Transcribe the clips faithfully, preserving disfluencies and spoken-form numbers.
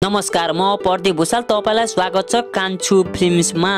नमस्कार, म प्रदीप भुषाल। तपाईलाई स्वागत छ कान्छु फिल्म्समा।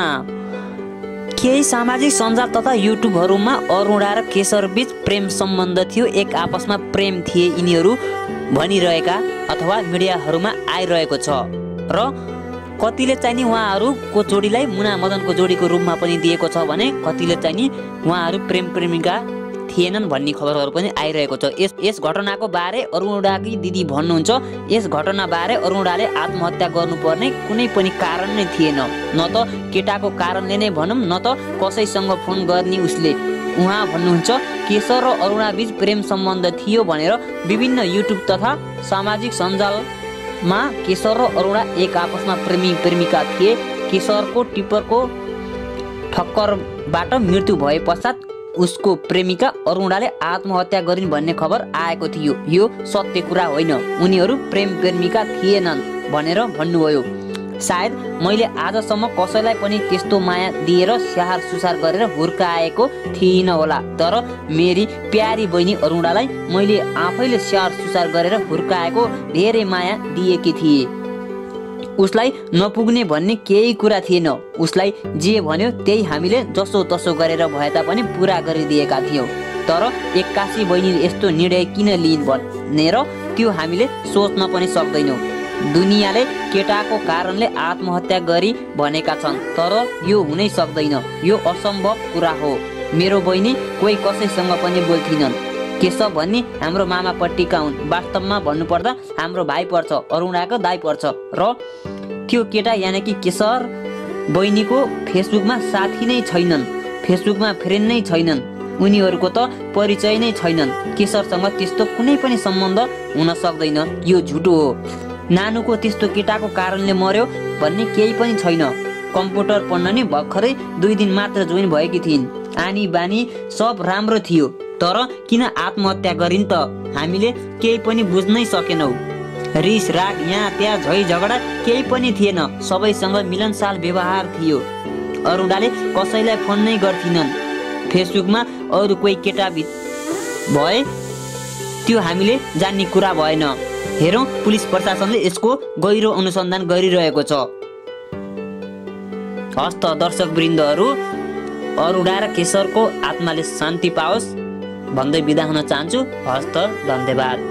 केही सामाजिक सञ्जाल तथा युट्युबहरूमा अरुणा र केशर बीच प्रेम सम्बन्ध थियो, एक आपसमा प्रेम थिए यिनीहरू भनिरहेका अथवा मिडियाहरूमा आइरहेको छ र कतिले चाहिँ नि उहाँहरूको जोडीलाई मुना मदनको जोडीको रूपमा पनि दिएको छ भने कतिले चाहिँ नि उहाँहरू प्रेम प्रेमिका थिएनन् भन्ने खबरहरू पनि आइरहेको छ। यस यस घटनाको बारे अरुणाकी दिदी भन्नुहुन्छ, यस घटना बारे अरुणाले आत्महत्या गर्नुपर्ने कुनै पनि कारण नै थिएन, न त केटाको कारणले नै भनौँ न त कसैसँग फोन गर्ने उसले। उहाँ भन्नुहुन्छ केशर र अरुणा बीच प्रेम सम्बन्ध थियो भनेर विभिन्न युट्युब तथा सामाजिक सञ्जालमा केशर र अरुणा एक आपसमा प्रेमी प्रेमिका थिए। केशरको टिप्परको ठक्करबाट मृत्यु भए पश्चात उसको प्रेमिका अरुणाले आत्महत्या गरिन् भन्ने खबर आएको थियो। यो सत्य कुरा होइन, उनीहरू प्रेम प्रेमिका थिएनन् भनेर भन्नुभयो। सायद मैले आजसम्म कसैलाई पनि त्यस्तो माया दिएर स्याहार सुसार गरेर हुर्काएको थिइनँ होला, तर मेरी प्यारी बहिनी अरुणालाई मैले आफैले स्याहार सुसार गरेर हुर्काएको, धेरै माया दिएकी थिए। उसलाई नपुग्ने भन्ने केही कुरा थिएन, उसलाई जे भन्यो त्यही हामीले जसो तसो गरेर भए तापनि पुरा गरिदिएका थियौँ। तर एक्कासी बहिनीले यस्तो निर्णय किन लिइन् भनेर त्यो हामीले सोच्न पनि सक्दैनौँ। दुनियाँले केटाको कारणले आत्महत्या गरी भनेका छन्, तर यो हुनै सक्दैन, यो असम्भव कुरा हो। मेरो बहिनी कोही कसैसँग पनि बोल्थिनन्। केशव भन्ने हाम्रो मामापट्टिका हुन्, वास्तवमा भन्नुपर्दा हाम्रो भाइ पर्छ, अरुणाको दाइ पर्छ। र त्यो केटा यानि कि केशर बहिनीको फेसबुकमा साथी नै छैनन्, फेसबुकमा फ्रेन्ड नै छैनन्, उनीहरूको त परिचय नै छैनन्। केशरसँग त्यस्तो कुनै पनि सम्बन्ध हुन सक्दैन, यो झुटो हो। नानुको त्यस्तो केटाको कारणले मर्यो भन्ने केही पनि छैन। कम्प्युटर पढ्न नि भर्खरै दुई दिन मात्र जोइन भएकी थिइन्, आनी बानी सब राम्रो थियो, तर किन आत्महत्या गरिन् त हामीले केही पनि बुझ्नै सकेनौँ। रिस राग यहाँ त्यहाँ झै झगडा केही पनि थिएन, सबैसँग मिलनसार व्यवहार थियो। अरुणाले कसैलाई फोन नै गर्थिनन्, फेसबुकमा अरू कोही केटा भए त्यो हामीले जान्ने कुरा भएन। हेरौँ, पुलिस प्रशासनले यसको गहिरो अनुसन्धान गरिरहेको छ। हस्त दर्शक वृन्दहरू, अरुणा र केशरको आत्माले शान्ति पाओस् भन्दै बिदा हुन चाहन्छु। हस्त, धन्यवाद।